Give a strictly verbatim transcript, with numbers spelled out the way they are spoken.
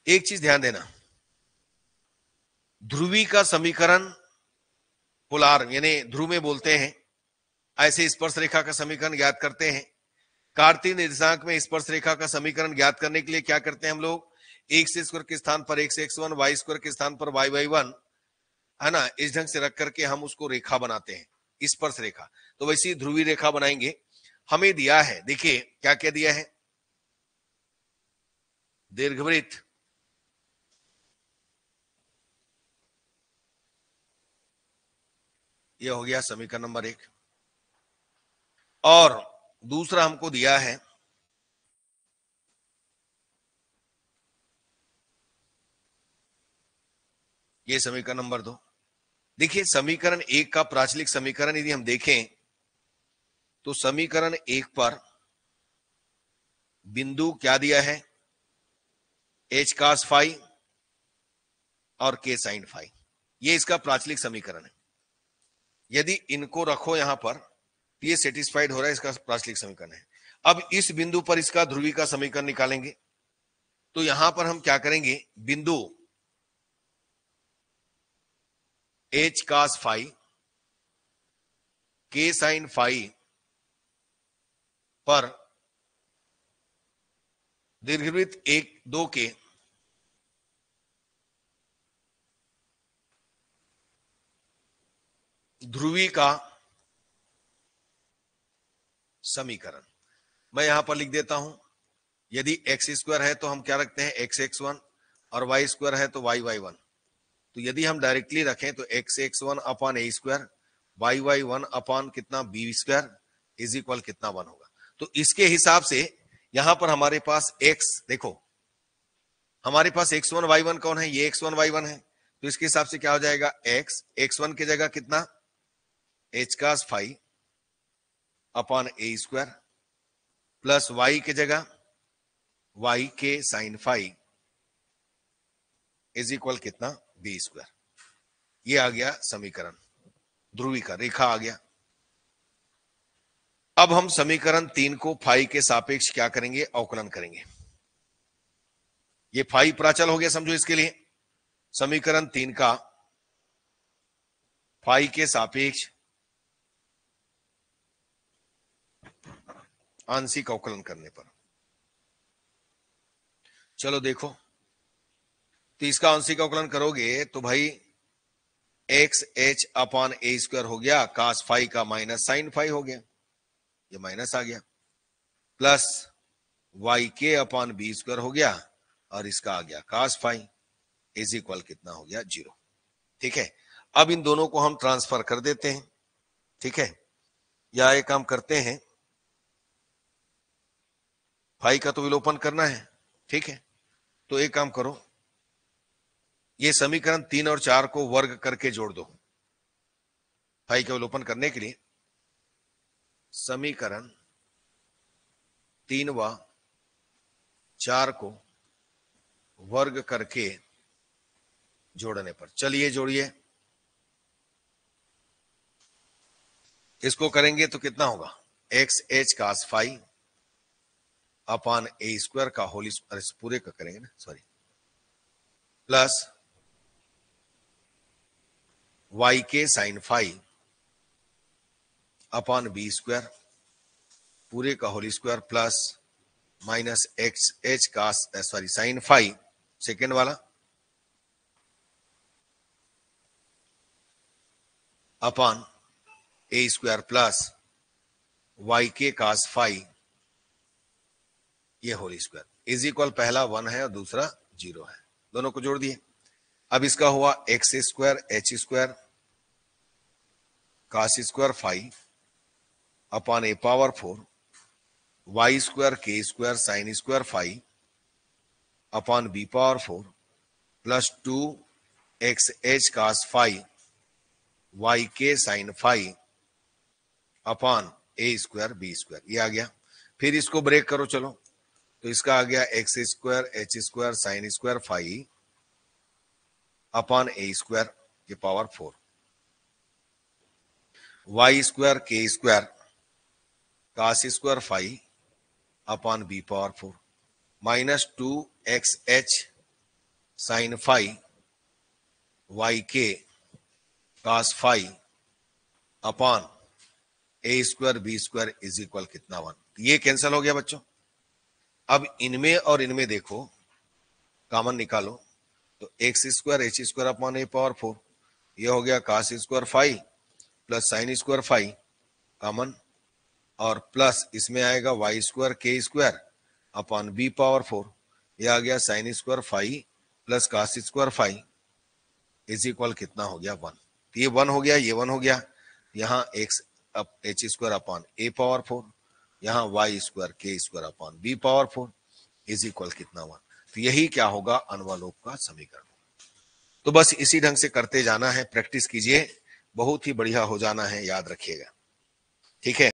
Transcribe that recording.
एक चीज ध्यान देना, ध्रुवी का समीकरण पोलार यानी ध्रुव में बोलते हैं, ऐसे स्पर्श रेखा का समीकरण ज्ञात करते हैं। कार्तीय निर्देशांक में स्पर्श रेखा का समीकरण ज्ञात करने के लिए क्या करते हैं हम लोग, एक्स स्क्वायर के स्थान पर x x one, y square के स्थान पर वाई वाई वन, है ना, इस ढंग से रख करके हम उसको रेखा बनाते हैं, स्पर्श रेखा। तो वैसे ही ध्रुवी रेखा बनाएंगे। हमें दिया है, देखिए क्या क्या दिया है, दीर्घवृत्त, ये हो गया समीकरण नंबर एक। और दूसरा हमको दिया है ये समीकरण नंबर दो। देखिए समीकरण एक का प्राचलिक समीकरण यदि हम देखें तो समीकरण एक पर बिंदु क्या दिया है, एच कास फाई और के साइन फाई, ये इसका प्राचलिक समीकरण है। यदि इनको रखो यहां पर तो ये सेटिस्फाइड हो रहा है, इसका प्राचलिक समीकरण है। अब इस बिंदु पर इसका ध्रुवी का समीकरण निकालेंगे, तो यहां पर हम क्या करेंगे, बिंदु एच कास फाई के साइन फाई पर दीर्घवृत्त एक दो के ध्रुवी का समीकरण मैं यहां पर लिख देता हूं। यदि एक्स स्क्वायर है तो हम क्या रखते हैं, एक्स एक्स वन, और वाई स्क्वायर है तो वाई वाई वन। तो यदि हम डायरेक्टली रखें तो x x one upon a square, y y one upon कितना बी स्क्वायर इज इक्वल कितना वन होगा। तो इसके हिसाब से यहां पर हमारे पास एक्स, देखो हमारे पास एक्स वन वाई वन कौन है, ये एक्स वन वाई वन है। तो इसके हिसाब से क्या हो जाएगा, एक्स एक्स वन की जगह कितना, h cos phi upon a square, plus y की जगह वाई के साइन फाई इज इक्वल कितना, बी स्क्वायर। ये आ गया समीकरण, ध्रुवी का रेखा आ गया। अब हम समीकरण तीन को फाई के सापेक्ष क्या करेंगे, अवकलन करेंगे। ये फाई प्राचल हो गया समझो। इसके लिए समीकरण तीन का फाई के सापेक्ष आंशिक अवकलन करने पर, चलो देखो, तो इसका आंशिक अवकलन करोगे तो भाई x h upon a square हो गया, कास फाई का माइनस साइन फाई हो गया, ये माइनस आ गया, प्लस वाई के अपॉन बी स्क्वायर हो गया, और इसका आ गया कास फाई इज इक्वल कितना हो गया, जीरो। ठीक है, अब इन दोनों को हम ट्रांसफर कर देते हैं। ठीक है, या एक काम करते हैं, फाई का तो विलोपन करना है। ठीक है, तो एक काम करो, ये समीकरण तीन और चार को वर्ग करके जोड़ दो। फाई का विलोपन करने के लिए समीकरण तीन व चार को वर्ग करके जोड़ने पर, चलिए जोड़िए, इसको करेंगे तो कितना होगा, x h cos phi upon a square का होल, पूरे का करेंगे ना, सॉरी, प्लस वाई के sine phi upon b square पूरे का whole square, plus minus x h cos sorry sine phi second वाला upon a square plus y के कास फाई ये होल स्क्वायर इज इक्वल, पहला वन है और दूसरा जीरो है, दोनों को जोड़ दिए। अब इसका हुआ x square h square cos square phi upon a power four y square के square sine square phi upon b power four plus two x h cos phi y के sine phi upon a square b square, ये आ गया। फिर इसको break करो, चलो, तो इसका आ गया x square h square sine square phi upon a square के पावर फोर वाई स्क्वायर के square cos square phi upon b power four minus two x h sine phi y के cos phi upon a square b square is equal कितना one. ये cancel हो गया बच्चों। अब इनमें और इनमें देखो, कॉमन निकालो तो x square h square upon a power four, ये हो गया cos square phi plus sine square phi common, और प्लस इसमें आएगा वाई स्क्वायर के square upon b power four, ये आ गया sine square phi plus cos square phi is equal कितना हो गया वन। तो ये वन हो गया, ये वन हो गया, यहाँ x up h square upon a power four, यहाँ वाई स्क्वायर के square upon b power four is equal कितना वन। तो यही क्या होगा, अनुवालोप का समीकरण। तो बस इसी ढंग से करते जाना है, प्रैक्टिस कीजिए, बहुत ही बढ़िया हो जाना है, याद रखिएगा। ठीक है।